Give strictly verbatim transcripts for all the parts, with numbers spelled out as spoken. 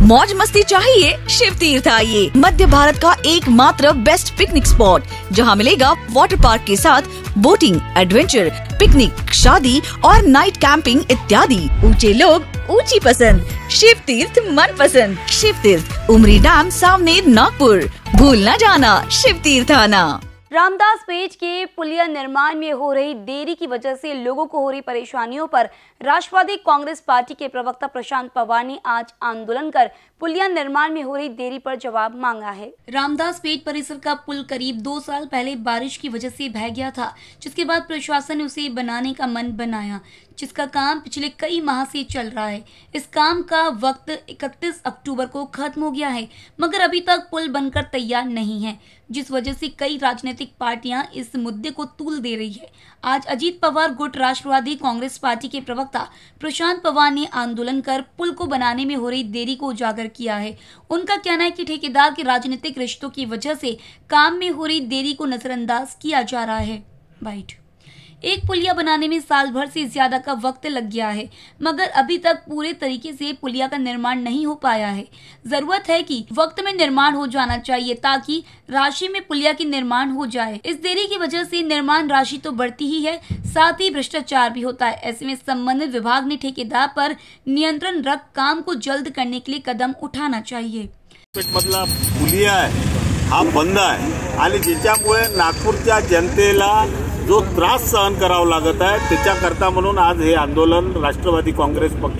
मौज मस्ती चाहिए, शिव तीर्थ आइए। मध्य भारत का एकमात्र बेस्ट पिकनिक स्पॉट, जहां मिलेगा वाटर पार्क के साथ बोटिंग, एडवेंचर, पिकनिक, शादी और नाइट कैंपिंग इत्यादि। ऊंचे लोग, ऊंची पसंद, शिव तीर्थ मन पसंद। शिव तीर्थ, उमरी डैम सामने, नागपुर। भूल न जाना शिव तीर्थ आना। रामदास पेज के पुलिया निर्माण में हो रही देरी की वजह से लोगों को हो रही परेशानियों पर राष्ट्रवादी कांग्रेस पार्टी के प्रवक्ता प्रशांत पवार ने आज आंदोलन कर पुलिया निर्माण में हो रही देरी पर जवाब मांगा है। रामदास पेज परिसर का पुल करीब दो साल पहले बारिश की वजह से बह गया था, जिसके बाद प्रशासन ने उसे बनाने का मन बनाया, जिसका काम पिछले कई माह से चल रहा है। इस काम का वक्त इकतीस अक्टूबर को खत्म हो गया है, मगर अभी तक पुल बनकर तैयार नहीं है, जिस वजह से कई राजनीतिक पार्टियां इस मुद्दे को तूल दे रही है। आज अजीत पवार गुट राष्ट्रवादी कांग्रेस पार्टी के प्रवक्ता प्रशांत पवार ने आंदोलन कर पुल को बनाने में हो रही देरी को उजागर किया है। उनका कहना है कि ठेकेदार के राजनीतिक रिश्तों की वजह से काम में हो रही देरी को नजरअंदाज किया जा रहा है। बाइट एक पुलिया बनाने में साल भर से ज्यादा का वक्त लग गया है, मगर अभी तक पूरे तरीके से पुलिया का निर्माण नहीं हो पाया है। जरूरत है कि वक्त में निर्माण हो जाना चाहिए ताकि राशि में पुलिया की निर्माण हो जाए। इस देरी की वजह से निर्माण राशि तो बढ़ती ही है, साथ ही भ्रष्टाचार भी होता है। ऐसे में संबंधित विभाग ने ठेकेदार पर नियंत्रण रख काम को जल्द करने के लिए कदम उठाना चाहिए। मतलब पुलिया आहे हा बंद आहे आणि ज्याच्यामुळे नागपूरच्या जनतेला जो त्रास सहन करावा लागत आहे, त्याच्याकरता म्हणून आज हे आंदोलन राष्ट्रवादी काँग्रेस पक्ष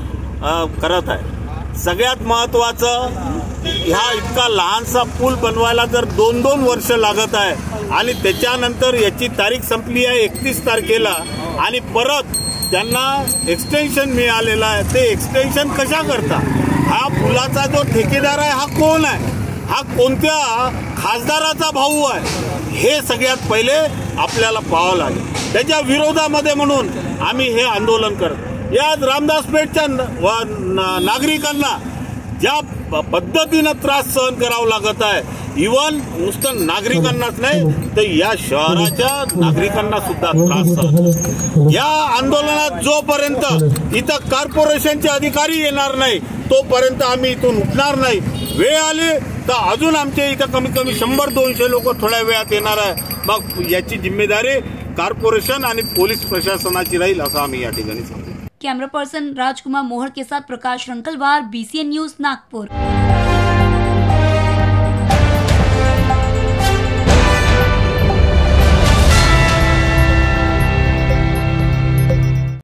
करत आहे। सगळ्यात महत्त्वाचं, ह्या इतका लहानसा पूल बनवायला जर दोन दोन वर्ष लागत आहे आणि त्याच्यानंतर याची तारीख संपली आहे एकतीस तारखेला आणि परत त्यांना एक्सटेन्शन मिळालेलं आहे। ते एक्सटेन्शन कशा करता? हा पुलाचा जो ठेकेदार आहे हा कोण आहे? हा कोणत्या खासदाराचा भाऊ आहे? हे सगळ्यात पहिले आपल्याला पाहावं लागेल। त्याच्या विरोधामध्ये म्हणून आम्ही हे आंदोलन करतो। या रामदास पेठच्या नागरिकांना ज्या पद्धतीने त्रास सहन करावा लागत आहे, इवन नुसतं नागरिकांनाच नाही तर या शहराच्या नागरिकांना सुद्धा त्रास सहन। या आंदोलनात जोपर्यंत इथं कॉर्पोरेशनचे अधिकारी येणार नाही तोपर्यंत आम्ही इथून उठणार नाही। वेळ आली तर अजून आमच्या इथं कमीत कमी शंभर दोनशे लोक थोड्या वेळात येणार आहे। मग याची जिम्मेदारी कॉर्पोरेशन आणि पोलीस प्रशासनाची राहील असं आम्ही या ठिकाणी सांगतो। कैमरा पर्सन राजकुमार मोहर के साथ प्रकाश रंकलवार, बीसीएन न्यूज, नागपुर।